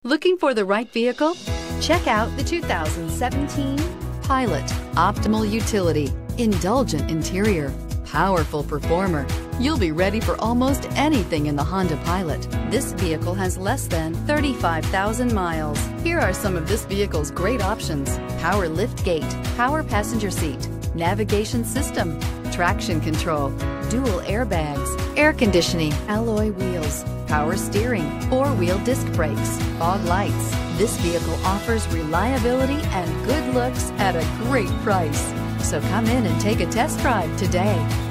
Looking for the right vehicle? Check out the 2017 Pilot. Optimal utility, indulgent interior, powerful performer. You'll be ready for almost anything in the Honda Pilot. This vehicle has less than 35,000 miles. Here are some of this vehicle's great options: power lift gate, power passenger seat, navigation system, traction control, dual airbags, air conditioning, alloy wheels, power steering, four-wheel disc brakes, fog lights. This vehicle offers reliability and good looks at a great price. So come in and take a test drive today.